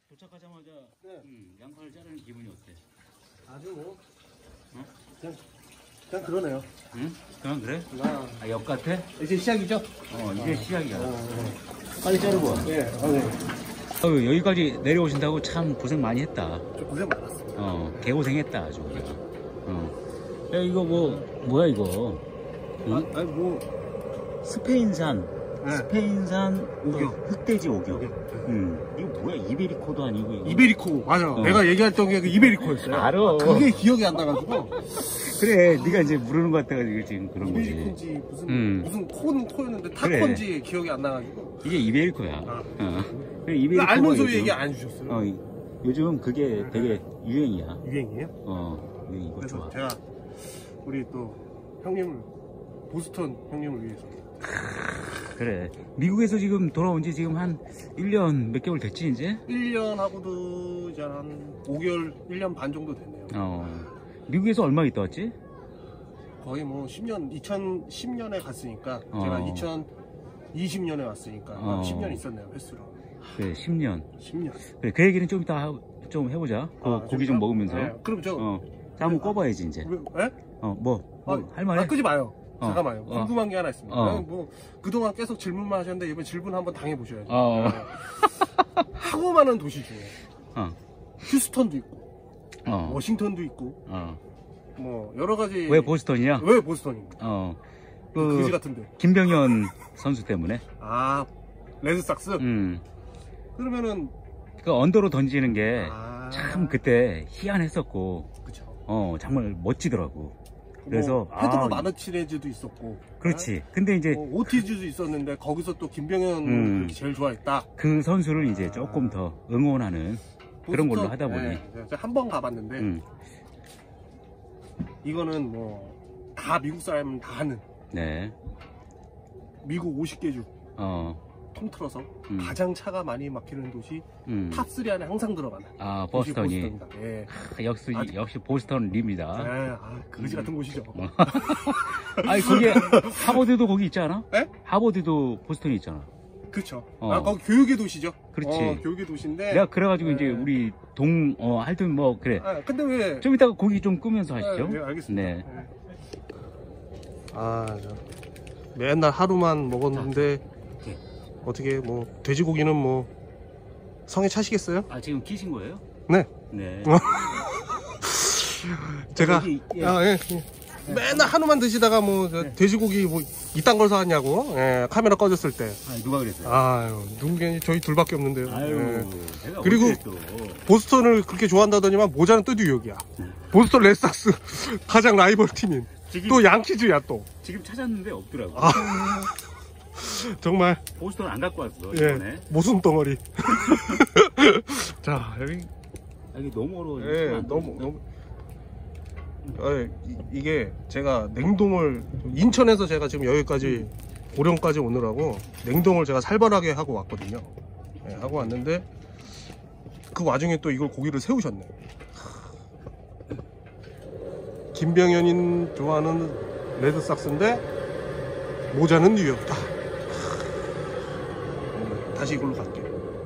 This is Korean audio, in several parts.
도착하자마자 네. 양파를 자르는 기분이 어때? 아주 뭐 어? 그냥 그러네요. 응? 그냥 그래? 아, 아, 역 같아? 이제 시작이죠? 이제 시작이야. 빨리 자르고 와. 네. 네. 여기까지 내려오신다고 참 고생 많이 했다. 좀 고생 많았어요. 개고생했다 아주. 야, 이거 뭐야 이거? 응? 아니 뭐 스페인산. 네. 스페인산 오격. 흑돼지 오격. 오격. 이거 뭐야? 이베리코도 아니고. 이거. 이베리코 맞아. 내가 얘기했던 게 그 이베리코였어요. 알아. 그게 기억이 안 나가지고. 그래, 네가 이제 물어는 것 같아가지고 지금 그런 거지. 이베리코인지 무슨 코였는데 타코인지 기억이 안 나가지고. 이게 이베리코야. 그래, 그 알면서 왜 얘기 안 해주셨어요? 요즘 그게 되게 유행이야. 유행이에요? 이거 그래서 좋아. 제가 우리 또 형님을 보스턴 형님을 위해서. 그래. 미국에서 지금 돌아온 지 지금 한 1년 몇 개월 됐지 이제? 1년 하고도 이제 한 5개월, 1년 반 정도 됐네요. 미국에서 얼마 있다 왔지? 거의 뭐 10년, 2010년에 갔으니까 제가 2020년에 왔으니까 한 10년 있었네요, 횟수로. 그래, 10년. 10년. 그래, 그 얘기는 좀 이따 좀 해보자. 고기 좀 먹으면서. 네, 그럼 자, 한번 꺼봐야지 이제. 왜? 할만해? 끄지 마요. 잠깐만요. 궁금한 게 하나 있습니다. 뭐 그동안 계속 질문만 하셨는데 이번 질문 한번 당해보셔야죠. 하고 많은 도시 중에 휴스턴도 있고 워싱턴도 있고 뭐 여러 가지. 왜 보스턴이야? 왜 보스턴입니까? 그지 같은데. 김병현 선수 때문에. 레드삭스. 그러면은 그 언더로 던지는 게 참 그때 희한했었고. 그쵸. 정말 멋지더라고. 그래서 페드로 마르티네즈도 있었고. 그렇지. 근데 이제 오티즈도 있었는데 거기서 또 김병현 그렇게 제일 좋아했다. 그 선수를 이제 조금 더 응원하는 그런 걸로 하다 보니. 한 번 가봤는데 이거는 뭐 다 미국 사람은 다 하는. 네. 미국 50개 주 통틀어서 가장 차가 많이 막히는 도시 탑3 안에 항상 들어가는. 보스턴이. 예. 역시 보스턴 립니다. 그지 같은 곳이죠. 아니 거기 하버드도 거기 있지 않아? 네? 하버드도 보스턴이 있잖아. 그렇죠. 거기 교육의 도시죠. 그렇지. 교육의 도시인데. 내가 그래가지고 이제 우리 하여튼 뭐 그래. 근데 왜? 좀 이따가 고기 좀 끄면서 하시죠. 네, 알겠습니다. 네. 맨날 하루만 먹었는데 어떻게 뭐 돼지고기는 뭐 성에 차시겠어요? 지금 키신 거예요? 네. 네. 제가 맨날 한우만 드시다가 뭐 돼지고기 뭐 이딴 걸 사왔냐고 카메라 꺼졌을 때. 누가 그랬어요? 누구겠니? 저희 둘밖에 없는데요. 제가 그리고 보스턴을 그렇게 좋아한다더니만 모자는 또 뉴욕이야. 보스턴 레드삭스 가장 라이벌 팀인 또 양키즈야 또. 지금 찾았는데 없더라고. 정말 보스턴 안 갖고 왔어. 이번에. 모순 덩어리. 자 여기 너무 어려워. 너무 이게 제가 냉동을 인천에서 제가 지금 여기까지 고령까지 오느라고 냉동을 제가 살벌하게 하고 왔거든요. 하고 왔는데 그 와중에 또 이걸 고기를 세우셨네. 김병현인 좋아하는 레드삭스인데 모자는 뉴욕이다. 다시 이걸로 갈게.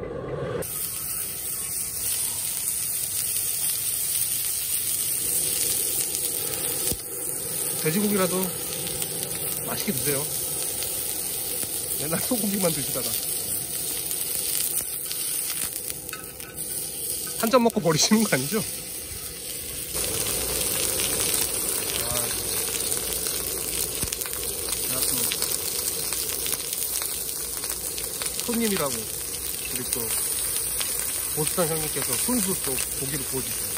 돼지고기라도 맛있게 드세요. 맨날 소고기만 드시다가 한 점 먹고 버리시는 거 아니죠? 제가 또 손님이라고 우리 또 보스턴 형님께서 손수 또 고기를 구워주세요.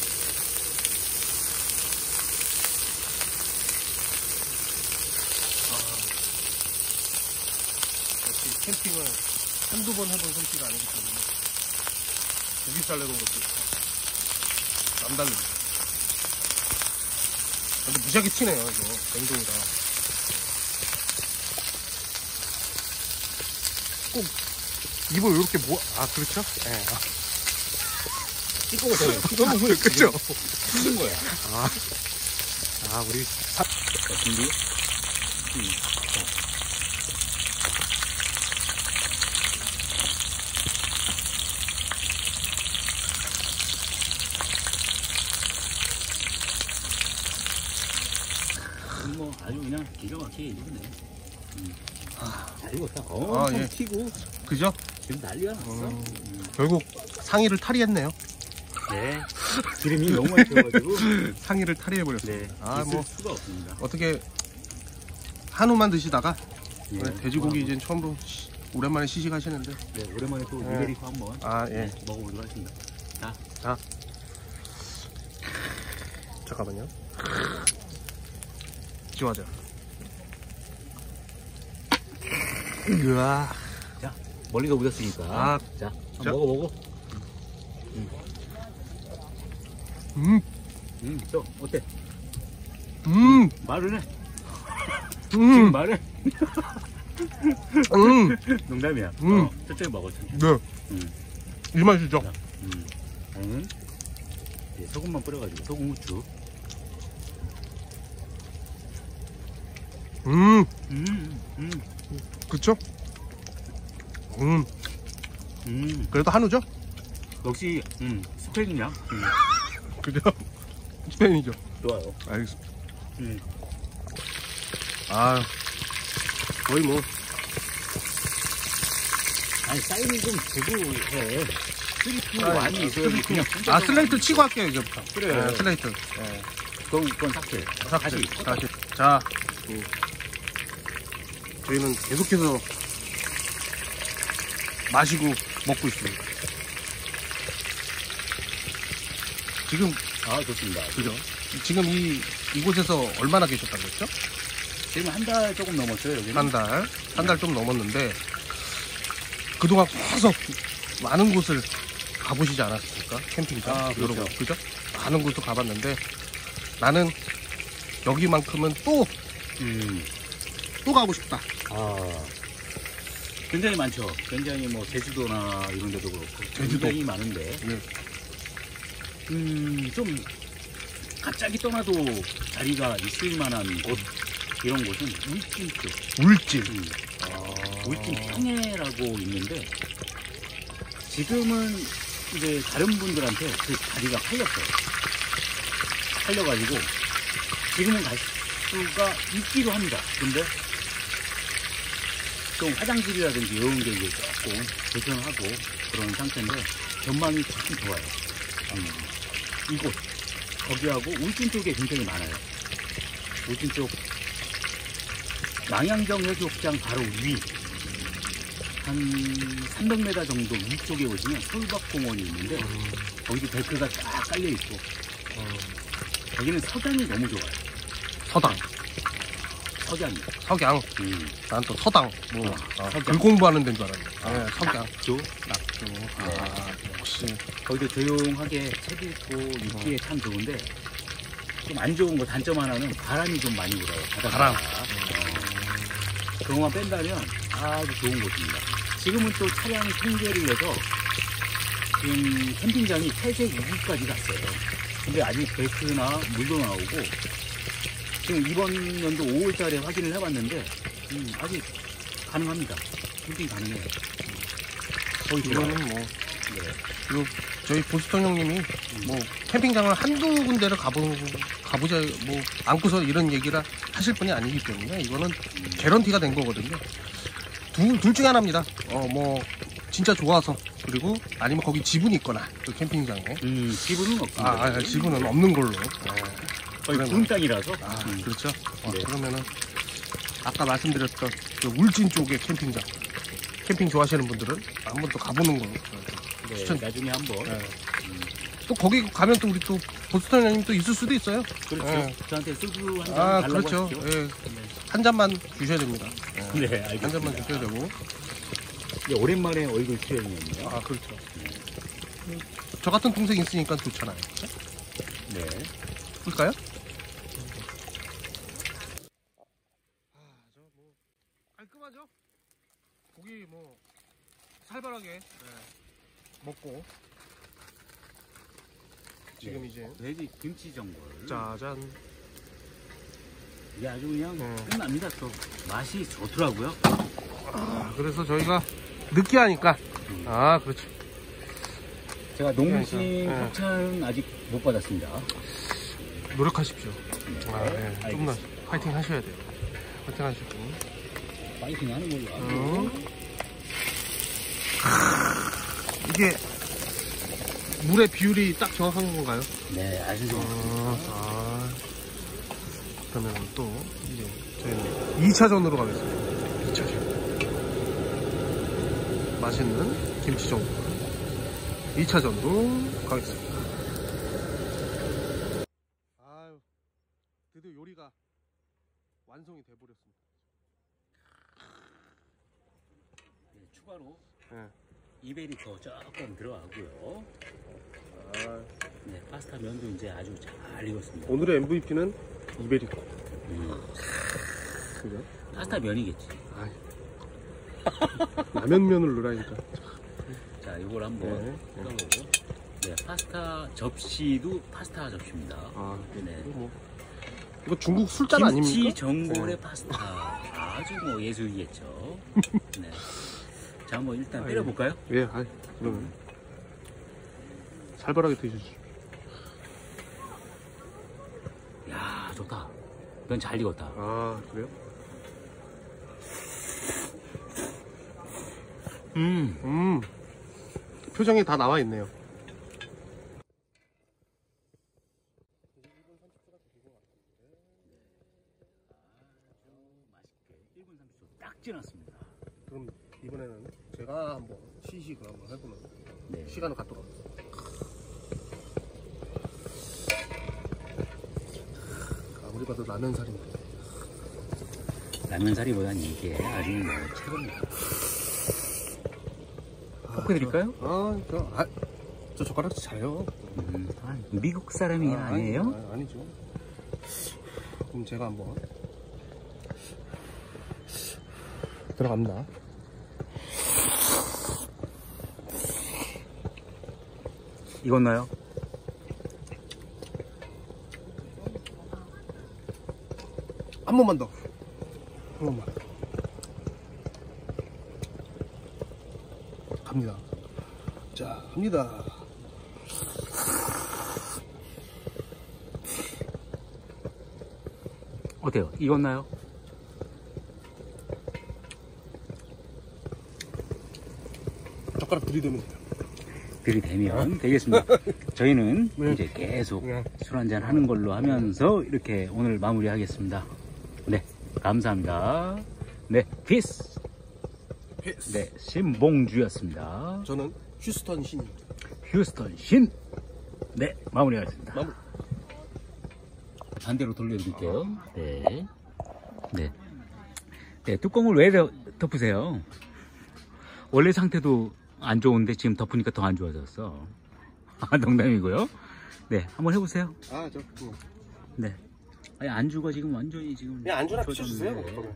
캠핑을 한두 번 해본 솜씨가 아니기 때문에 고기 잘라놓은 것도 있고 남다릅니다. 근데 무지하게 튀네요 이거 냉동이라. 꼭 입을 이렇게 그렇죠? 찍고 오잖아요. 그쵸? 튀는 거야. 우리 준비? 기가 막히게 익었네. 잘 익었다. 엄청 예. 튀고. 그죠? 지금 난리가 났어. 결국 상의를 탈의했네요. 네. 기름이 너무 많이 튀어가지고. 상의를 탈의해버렸어요. 네. 아, 있을 뭐, 수가 없습니다. 어떻게, 한우만 드시다가, 예. 돼지고기 이제 처음으로 오랜만에 시식하시는데. 네, 오랜만에 또 이베리코 한번 예. 먹어보도록 하겠습니다. 자. 잠깐만요. 지워져. 으아. 자, 멀리서 오셨으니까. 자, 자. 먹어. 저, 어때? 말을 해. 지금 말해. 농담이야. 천천히 먹어, 천천히. 네. 이 맛이죠? 저는 소금만 뿌려가지고, 소금 후추. 그쵸? 그래도 한우죠? 역시, 스페인이야. 그죠? 스페인이죠? 좋아요. 알겠습니다. 음. 거의 뭐. 아니, 사인이 좀 되고 해. 스리프 많이 있어요. 그냥 슬레이트 치고 할게요, 이제부터. 그래. 네, 슬레이트. 그건 삭제. 다시. 자, 저희는 계속해서 마시고 먹고 있습니다. 지금, 좋습니다. 그죠? 지금 이곳에서 얼마나 계셨다고 했죠? 지금 한 달 조금 넘었어요, 여기는. 한 달 좀 넘었는데, 그동안 계속 많은 곳을 가보시지 않았습니까? 캠핑장. 그렇죠. 여러 곳, 그죠? 많은 곳도 가봤는데, 나는 여기만큼은 또 가고 싶다. 굉장히 많죠. 굉장히 뭐 제주도나 이런 데도 그렇고. 제주도. 굉장히 많은데. 네. 좀 갑자기 떠나도 자리가 있을 만한 곳, 이런 곳은 울진 쪽. 울진. 울진 평해라고 있는데, 지금은 이제 다른 분들한테 그 자리가 팔렸어요. 팔려가지고, 지금은 갈 수가 있기도 합니다. 근데, 좀 화장실이라든지 이런 게 이제 조금 불편하고 그런 상태인데, 전망이 참 좋아요. 이곳, 거기하고 울진 쪽에 굉장히 많아요. 울진 쪽, 망향정 해수욕장 바로 위, 한 300m 정도 위쪽에 오시면 솔박공원이 있는데, 거기도 데크가 쫙 깔려있고, 거기는 석양이 너무 좋아요. 서당. 석양이. 석양. 난 또 서당. 글 공부하는 데인 줄 알았네. 석양. 낙조. 역시. 거기도 조용하게 책 읽고 있기에 참 좋은데, 좀 안 좋은 거 단점 하나는 바람이 좀 많이 불어요. 바람. 그것만 뺀다면 아주 좋은 곳입니다. 지금은 또 차량 통제를 해서 지금 캠핑장이 폐쇄 6일까지 갔어요. 근데 아직 베스트나 물도 나오고, 지금 이번 연도 5월달에 확인을 해봤는데 아직 가능합니다. 캠핑 가능해요. 거의 이거는 뭐 그리고 저희 보스턴 형님이 뭐 캠핑장을 한두 군데를 가보자 뭐 안고서 이런 얘기를 하실 분이 아니기 때문에 이거는 개런티가 된 거거든요. 둘 중에 하나입니다. 뭐 진짜 좋아서, 그리고 아니면 거기 지분이 있거나 그 캠핑장에 지분은 없습니다. 지분은 없는 걸로. 거의 군 땅이라서. 그렇죠. 네. 그러면은 아까 말씀드렸던 그 울진 쪽의 캠핑장, 캠핑 좋아하시는 분들은 한번 또 가보는 걸로. 네, 추천. 나중에 한번. 또 거기 가면 또 우리 또 보스턴 형님 또 있을 수도 있어요. 그렇죠. 저한테 소주 한 잔 달라고 그렇죠. 하시죠. 한 잔만 주셔야 됩니다. 네, 알겠습니다. 한 잔만 주셔야 되고. 오랜만에 얼굴 출연이네요. 그렇죠. 저 같은 동생 있으니까 좋잖아요. 네. 볼까요? 깔끔하죠? 고기 뭐 살벌하게 먹고 지금 이제 돼지 김치 전골. 짜잔. 이게 아주 그냥 끝납니다. 또 맛이 좋더라고요. 그래서 저희가 느끼하니까 그렇죠. 제가 농심 협찬은 아직 못 받았습니다. 노력하십시오. 조금만 알겠습니다. 파이팅 하셔야 돼요. 파이팅 하시고. 파이팅 하는 걸로. 이게 물의 비율이 딱 정확한 건가요? 네, 아주 좋습니다. 그러면 또 이제 저희는 2차전으로 가겠습니다. 2차전. 맛있는 김치전골 2차전으로 가겠습니다. 아유, 드디어 요리가 완성이 돼버렸습니다. 네, 추가로 네. 이베리코 조금 들어가고요. 네, 파스타 면도 이제 아주 잘 익었습니다. 오늘의 MVP는 이베리코. 그죠? 파스타 면이겠지. 라면면을 넣으라니까. 자, 이걸 한번 떠보고. 네, 파스타 접시도 파스타 접시입니다. 네. 이거 중국 술잔 아닙니까? 김치 전골의 파스타. 아주 뭐 예술이겠죠. 네. 자, 한번 일단 때려볼까요? 예, 그러면 살벌하게 드시죠. 야, 좋다. 면 잘 익었다. 그래요? 표정이 다 나와 있네요. 맛있게 1분 30초 딱 지났습니다. 그럼 이번에는 제가 한번 시식을 한번 해보는 네. 시간을 갖도록 하겠습니다. 아무리 봐도 라면살인데. 라면사리보다는 이게 아주 뭐 최고입니다. 볶아드릴까요? 저 젓가락 잘해요. 미국 사람이 아니에요? 아니죠. 그럼 제가 한번 들어갑니다. 익었나요? 한 번만 더. 한 번만. 갑니다. 자, 갑니다. 어때요? 익었나요? 젓가락 들이대면 돼요. 들이대면 되겠습니다. 저희는 이제 계속 술 한잔 하는 걸로 하면서 이렇게 오늘 마무리하겠습니다. 네, 감사합니다. 네, 피스. 네, 신봉주였습니다. 저는 휴스턴 신입니다. 휴스턴 신. 네, 마무리하겠습니다. 반대로 돌려드릴게요. 네. 네. 네, 뚜껑을 왜 덮으세요? 원래 상태도 안 좋은데 지금 덮으니까 더 안 좋아졌어. 농담이고요. 네, 한번 해보세요. 네. 아니, 안주가 지금 완전히 지금. 그냥 안주나 붙여주세요.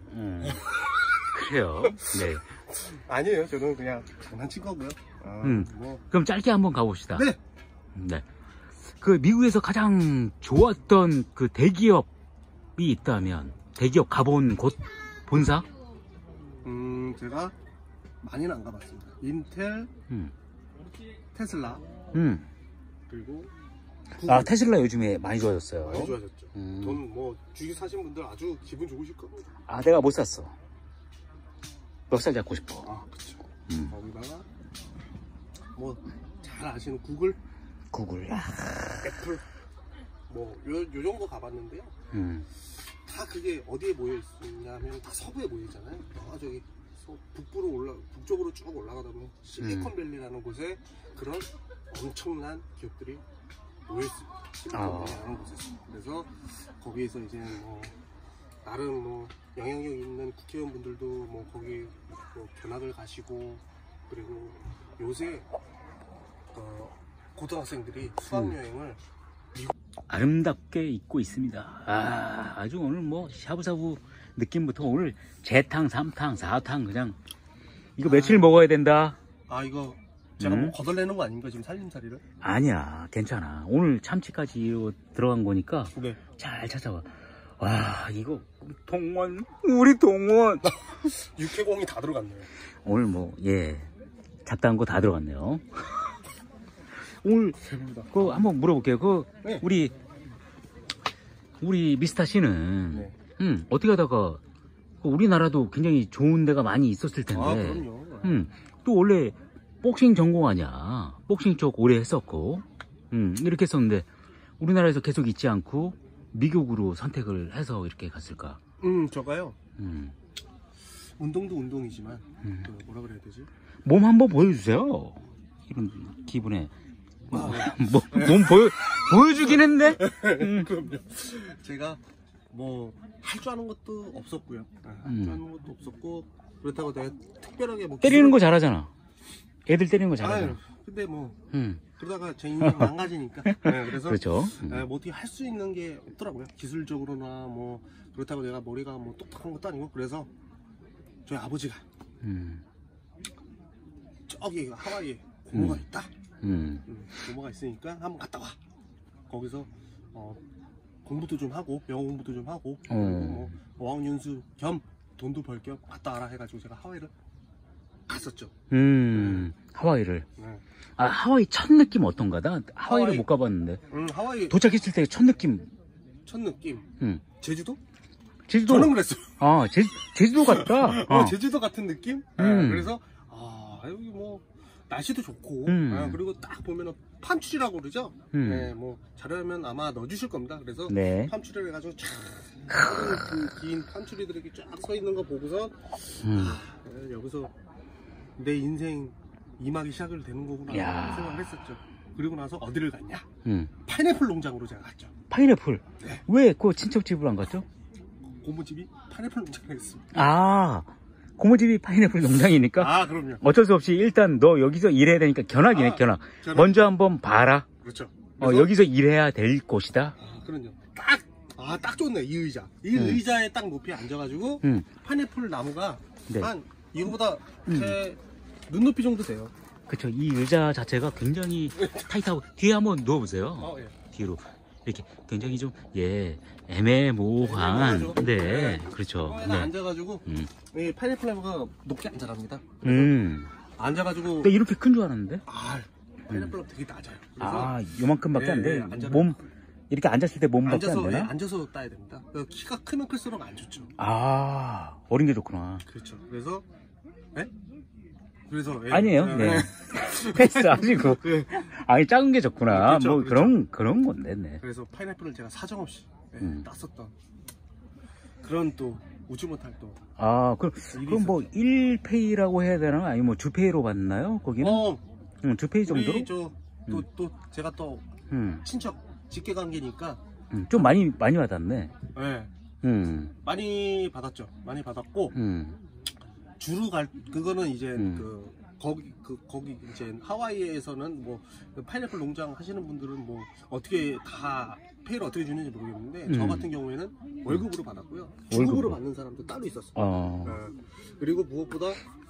그래요. 네. 아니에요. 저는 그냥 장난친 거고요. 그럼 짧게 한번 가봅시다. 네. 네. 그 미국에서 가장 좋았던 그 대기업이 있다면 대기업 가본 곳 본사? 제가 많이는 안 가봤습니다. 인텔, 테슬라, 그리고 구글. 테슬라 요즘에 많이 좋아졌어요. 많이 좋아졌죠. 돈 뭐 주식 사신 분들 아주 기분 좋으실 겁니다. 내가 못 샀어. 멱살 잡고 싶어. 그쵸. 거기다가 뭐 잘 아시는 구글, 애플, 뭐 요 정도 가봤는데요. 다 그게 어디에 모여 있냐면 다 서부에 모여 있잖아요. 저기 북쪽으로 쭉 올라가다 보면 실리콘밸리라는 곳에 그런 엄청난 기업들이 모여 있습니다. 실리콘밸리라는 곳에서. 그래서 거기에서 이제 뭐 나름 뭐 영향력 있는 국회의원분들도 뭐 거기 뭐 견학을 가시고, 그리고 요새 고등학생들이 수학여행을 아름답게 입고 있습니다. 아주 오늘 뭐 샤브샤브 느낌부터 오늘 재탕, 3탕, 4탕 그냥 이거 며칠 먹어야 된다. 이거 제가 뭐 거덜내는 거 아닌가 지금 살림살이를? 아니야, 괜찮아. 오늘 참치까지 들어간 거니까 네. 잘 찾아와. 와, 이거 우리 동원 육회공이 다 들어갔네요. 오늘 뭐 잡다한 거 다 들어갔네요. 오늘 그 한번 물어볼게요. 네. 우리 미스터 씨는 어떻게 하다가 우리나라도 굉장히 좋은 데가 많이 있었을 텐데. 아, 그럼요. 또 원래 복싱 전공 아니야. 복싱 쪽 오래 했었고. 이렇게 했었는데 우리나라에서 계속 있지 않고 미국으로 선택을 해서 이렇게 갔을까? 저가요. 운동도 운동이지만 그 뭐라 그래야 되지? 몸 한번 보여주세요. 이런 기분에. 몸 보여주긴 했는데. 그럼요. 제가 뭐 할 줄 아는 것도 없었고요. 할 줄 아는 것도 없었고 그렇다고 내가 특별하게 뭐 때리는 거 잘하잖아. 애들 때리는 거 잘하잖아. 아유, 근데 뭐 그러다가 제 인생 망가지니까. 네, 그래서 그렇죠. 뭐 어떻게 할 수 있는 게 없더라고요. 기술적으로나 뭐 그렇다고 내가 머리가 뭐 똑똑한 것도 아니고 그래서 저희 아버지가 저기 하와이에 고모가 있다. 고모가 있으니까 한번 갔다 와. 거기서 공부도 좀 하고 영어 공부도 좀 하고 뭐 어학연수 겸 돈도 벌 겸 갔다 와라 해가지고 제가 하와이를 갔었죠. 하와이를. 네. 아, 하와이 첫 느낌 어떤가? 나 하와이를 못 가봤는데. 하와이 도착했을 때 첫 느낌. 제주도? 제주도. 저는 그랬어요. 아, 제주도 같다. 제주도 같은 느낌? 그래서 여기 뭐 날씨도 좋고 그리고 딱 보면은 팜추리라고 그러죠. 네, 뭐 자료하면 아마 넣어주실 겁니다. 그래서 네. 팜추리를 해가지고 긴 팜추리들이 쫙 서 있는 거 보고서 여기서 내 인생 2막이 시작을 되는 거구나 생각을 했었죠. 그리고 나서 어디를 갔냐? 파인애플 농장으로 제가 갔죠. 파인애플? 네. 왜 그 친척집으로 안 갔죠? 고모집이 파인애플 농장을 했습니다. 아, 고모집이 파인애플 농장이니까? 아, 그럼요. 어쩔 수 없이 일단 너 여기서 일해야 되니까 견학이네, 견학. 먼저 한번 봐라. 그렇죠. 여기서 일해야 될 곳이다. 그럼요. 딱 좋네, 이 의자. 이 의자에 딱 높이 앉아가지고 파인애플 나무가 네. 한 이거보다 제 눈높이 정도 돼요. 그쵸. 이 의자 자체가 굉장히 타이트하고 뒤에 한번 누워보세요. 예. 뒤로 이렇게 굉장히 좀 애매모호한 네, 그렇죠. 거기다 앉아가지고 이 파인애플 나무가 높게 안 자랍니다. 앉아가지고 근데 이렇게 큰 줄 알았는데? 파인애플 나무 되게 낮아요. 요만큼밖에 안 돼. 몸 이렇게 앉았을 때 몸밖에 안 되나? 앉아서 따야 됩니다. 키가 크면 클수록 안 좋죠. 어린 게 좋구나. 그렇죠. 그래서 그래서 아니에요. 네. 패스 아니고. 아니 작은 게 좋구나. 그렇죠, 뭐 그렇죠. 그런 건데. 네. 그래서 파인애플을 제가 사정없이 땄었던 그런 또 우지 못할 또. 그럼 뭐 1페이라고 해야 되나? 아니 뭐 주페이로 받나요? 거기는? 주페이 정도로? 또 제가 또 친척 직계 관계니까 좀 많이 받았네. 네. 많이 받았죠. 많이 받았고 주로 그거는 이제 거기 이제 하와이에서는 뭐 파인애플 농장 하시는 분들은 뭐 어떻게 다 페이를 어떻게 주는지 모르겠는데 저 같은 경우에는 월급으로 받았고요. 주급으로 받는 사람도 따로 있었어요. 그리고 무엇보다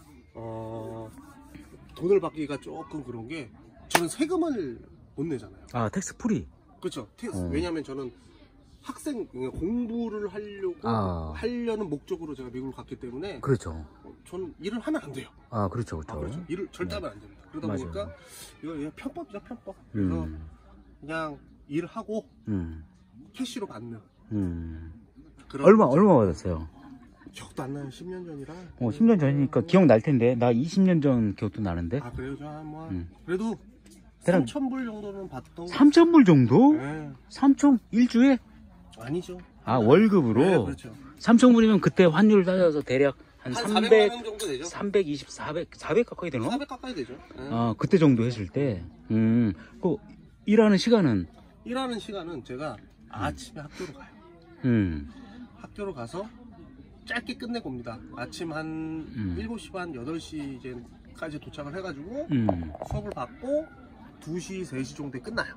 돈을 받기가 조금 그런 게 저는 세금을 못 내잖아요. 텍스 프리. 그렇죠. 왜냐하면 저는 학생 공부를 하려는 목적으로 제가 미국을 갔기 때문에 그렇죠. 저는 일을 하면 안 돼요. 그렇죠. 그렇죠. 일을 절대 하면 안 됩니다. 그러다 보니까 이거 그냥 편법이죠, 편법. 그래서 그냥 일을 하고 캐시로 받는. 얼마 받았어요? 기억도 안 나요. 10년 전이라. 10년 전이니까 기억날 텐데 나 20년 전 기억도 나는데. 그래요? 그래도 3,000불 정도는 받던. 3,000불 정도? 네. 3,000 일주에? 아니죠. 월급으로? 네, 그렇죠. 3,000불이면 그때 환율 따져서 대략 한 400만 원 정도 되죠. 320, 400 가까이 되나? 400 가까이 되죠. 그때 정도 했을 때. 그 일하는 시간은? 일하는 시간은 제가 아침에 학교로 가요. 학교로 가서 짧게 끝내고 옵니다. 아침 한 7시 반, 8시 이제까지 도착을 해가지고 수업을 받고 2시, 3시 정도에 끝나요.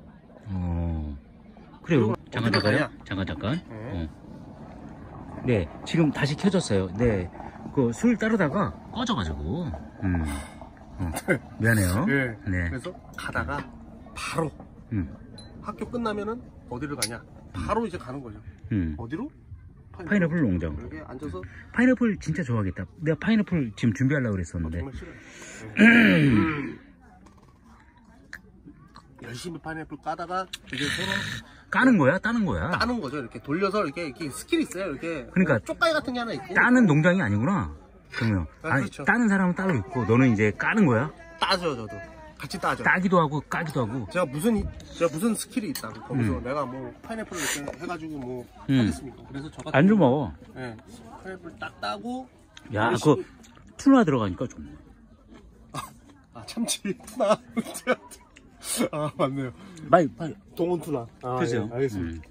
그래요. 잠깐. 네, 지금 다시 켜졌어요. 네, 그 술 따르다가 꺼져가지고. 미안해요. 네. 그래서 가다가 바로 학교 끝나면은 어디를 가냐? 바로 이제 가는 거죠. 어디로? 파인애플 농장. 여기 앉아서. 파인애플 진짜 좋아하겠다. 내가 파인애플 지금 준비하려고 그랬었는데. 정말 싫어요. 열심히 파인애플 까다가 이제 서로 까는 거야? 따는 거야? 따는 거죠. 이렇게 돌려서 이렇게 스킬이 있어요. 이렇게. 그러니까 쪽가위 같은 게 하나 있고. 따는 농장이 아니구나. 그러면 아니, 그렇죠. 따는 사람은 따로 있고 너는 이제 까는 거야? 따죠, 저도. 같이 따죠. 따기도 하고 까기도 하고. 제가 무슨 스킬이 있다고 거기서 내가 뭐 파인애플을 이렇게 해가지고 뭐 하겠습니까? 그래서 저 같은 안주 먹어. 네, 파인애플 딱 따고. 야, 그 투나 들어가니까 좋네. 아 참치 투나. 아 맞네요. 빨리. 동원 투나. 아, 그죠? 예, 알겠습니다.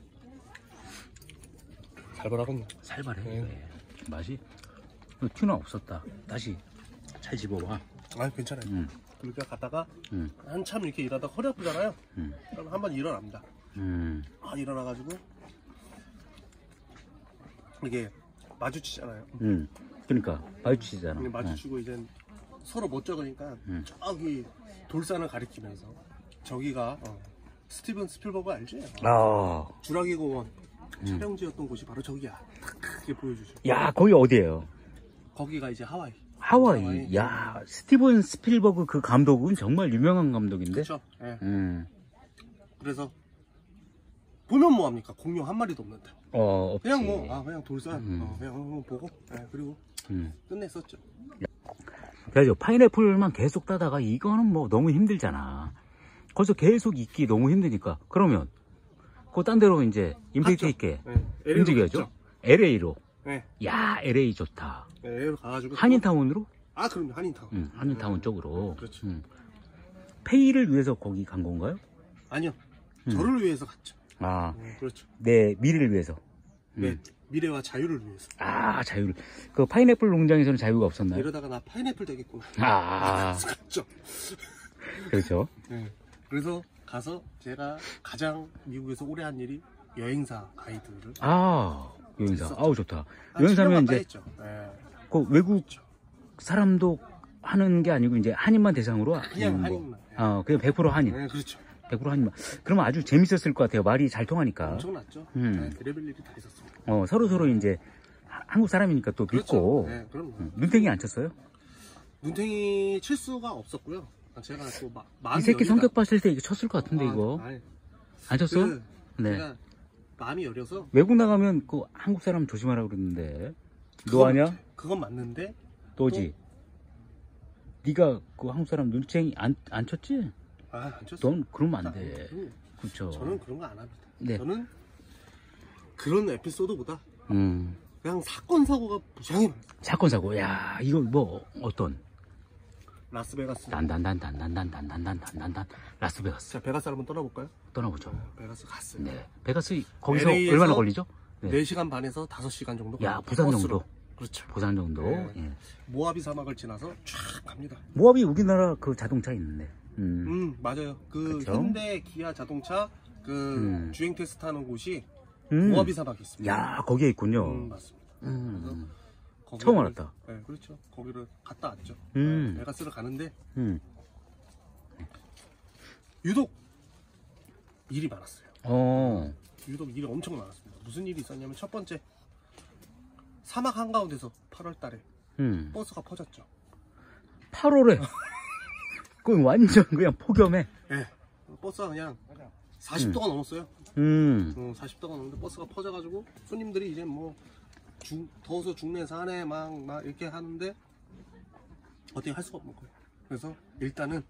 살벌하군요. 살벌해. 네. 맛이 투나 없었다. 다시 잘 집어봐. 아 괜찮아요. 그렇게 갔다가 한참 이렇게 일하다가 허리 아프잖아요. 그럼 한번 일어납니다. 아 일어나가지고 이게 마주치잖아요. 그러니까 마주치잖아. 마주치고 이제 서로 못 적으니까 저기 돌산을 가리키면서 저기가 스티븐 스필버그 알지? 아, 주라기 공원 촬영지였던 곳이 바로 저기야. 딱 이렇게 보여주죠. 야, 거기 어디예요? 거기가 이제 하와이. 하와이. 야, 스티븐 스필버그 그 감독은 정말 유명한 감독인데. 그렇죠. 예. 그래서 보면 뭐 합니까? 공룡 한 마리도 없는데. 없지. 그냥 뭐 그냥 돌산 그냥 보고 그리고 끝냈었죠. 그래서 파인애플만 계속 따다가 이거는 뭐 너무 힘들잖아. 거기서 계속 있기 너무 힘드니까. 그러면 그 딴 데로 이제 임팩트 있게 움직여야죠. LA로. 네. 야, LA 좋다. LA로 가가지고 한인타운으로? 아 그럼요, 한인타운. 한인타운 쪽으로. 그렇죠. 페이를 위해서 거기 간 건가요? 아니요, 저를 위해서 갔죠. 아, 그렇죠. 내 미래를 위해서. 네, 미래와 자유를 위해서. 아, 자유를. 그 파인애플 농장에서는 자유가 없었나요? 이러다가 나 파인애플 되겠구나. 갔죠. 그렇죠. 네. 그래서 가서 제가 가장 미국에서 오래 한 일이 여행사 가이드를. 여행사. 했었죠. 아우, 좋다. 여행사면 이제 네. 그 외국 사람도 하는 게 아니고 이제 한인만 대상으로? 그냥 한인만. 그냥 100% 한인. 네, 그렇죠. 100% 한인만. 그러면 아주 재밌었을 것 같아요. 말이 잘 통하니까. 엄청났죠. 네, 별의별 일이 다 있었습니다. 서로 이제 한국 사람이니까 또 그렇죠. 믿고. 네, 그럼요. 눈탱이 안 쳤어요? 눈탱이 칠 수가 없었고요. 제가 또 마음이 이 새끼 여리다. 성격 봤을 때 이거 쳤을 것 같은데 이거. 아니, 안 쳤어? 네. 제가 마음이 여려서. 외국 나가면 그 한국 사람 조심하라 그러는데. 너 아냐? 그건 맞는데. 너지. 네가 그 한국 사람 눈탱이 안 쳤지? 안 쳤어. 넌 그러면 안 돼. 그렇죠. 저는 그런 거 안 합니다. 네. 저는 그런 에피소드보다 음. 그냥 사건 사고가 무지하게 많아요. 사건 사고. 야, 이거 뭐 어떤? 라스베가스. 단단단 라스베가스. 자, 베가스 한번 떠나볼까요? 떠나보죠. 베가스 갔어요. 네. 베가스 거기서 LA 에서 얼마나 걸리죠? 네. 4시간 반에서 5시간 정도. 야, 부산 정도. 그렇죠. 부산 정도. 네. 예. 모하비 사막을 지나서 쫙 갑니다. 모하비 우리나라 그 자동차 있는데. 맞아요. 그 그쵸? 현대 기아 자동차 그 주행 테스트 하는 곳이 음. 모하비 사막이 있습니다. 야, 거기에 있군요. 맞습니다. 그래서 처음 알았다. 네, 그렇죠. 거기를 갔다 왔죠. 베가스를 가는데 유독 일이 많았어요. 유독 일이 엄청 많았습니다. 무슨 일이 있었냐면 첫 번째, 사막 한가운데서 8월 달에 버스가 퍼졌죠. 8월에 그건 완전 그냥 폭염에. 네. 버스가 그냥 40도가 넘었어요. 40도가 넘는데 버스가 퍼져가지고 손님들이 이제 뭐 더워서 죽네 사네 막 이렇게 하는데 어떻게 할 수가 없는 거예요. 그래서 일단은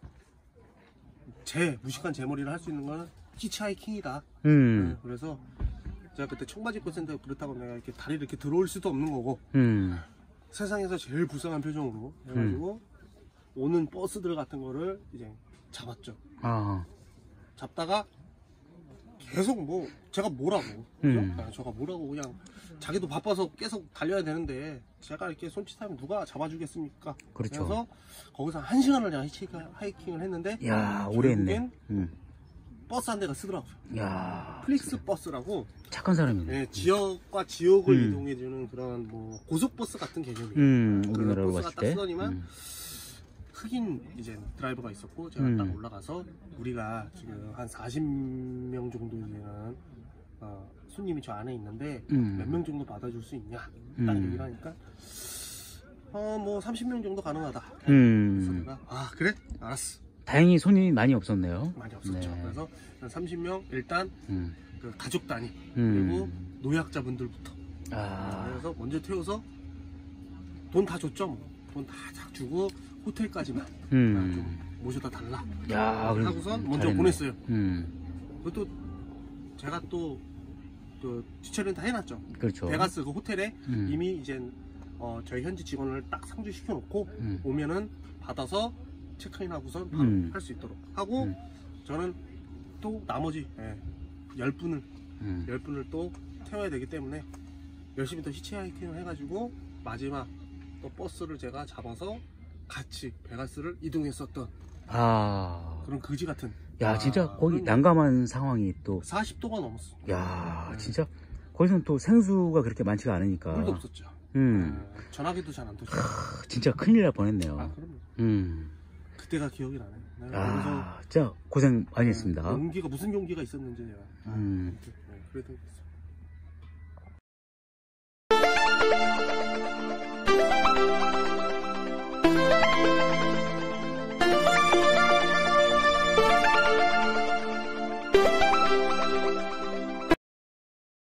무식한 제 머리를 할 수 있는 거는 히치하이킹이다. 네, 그래서 제가 그때 청바지 입고 있었는데 그렇다고 내가 이렇게 다리를 이렇게 들어올 수도 없는 거고 세상에서 제일 불쌍한 표정으로 해가지고 오는 버스들 같은 거를 이제 잡았죠. 잡다가 계속 뭐 제가 뭐라고 제가 뭐라고 그냥 자기도 바빠서 계속 달려야 되는데 제가 이렇게 손짓하면 누가 잡아주겠습니까? 그렇죠. 그래서 거기서 1시간을 그냥 하이킹을 했는데 야, 오래 했네. 버스 한 대가 쓰더라고요. 야, 플릭스 버스라고. 착한 사람이네. 네, 지역과 지역을 이동해주는 그런 뭐 고속버스 같은 개념이에요. 우리나라로 버스가 봤을 딱 때. 쓰더니만 흑인 이제 드라이버가 있었고 제가 딱 올라가서 우리가 지금 한 40명 정도 되는 손님이 저 안에 있는데 몇 명 정도 받아줄 수 있냐 딱 얘기를 하니까 뭐 30명 정도 가능하다. 그래서 내가 그래? 알았어. 다행히 손님이 많이 없었네요. 많이 없었죠. 네. 그래서 30명 일단 그 가족 단위 그리고 노약자분들부터 그래서 먼저 태워서 돈 다 줬죠. 돈 다 주고 호텔까지만 좀 모셔다 달라. 하고선 먼저 잘했네. 보냈어요. 그것도 제가 또 지처리는 다 해놨죠. 그렇죠. 베가스 그 호텔에 이미 이제 저희 현지 직원을 딱 상주시켜 놓고 오면은 받아서 체크인하고선 바로 할 수 있도록 하고 저는 또 나머지 10분을 또 태워야 되기 때문에 열심히 또 히치하이킹을 해가지고 마지막 또 버스를 제가 잡아서 같이 베가스를 이동했었던 그런 거지 같은. 야, 진짜 거기 난감한 상황이 또 40도가 넘었어. 야, 진짜 거기서는 또 생수가 그렇게 많지가 않으니까 물도 없었죠. 전화기도 잘 안 터지고. 진짜 큰일 날 뻔했네요. 그럼요. 그때가 기억이 나네. 야, 진짜 고생 많이 했습니다. 용기가 무슨 용기가 있었는지 내가. 그래도 있어.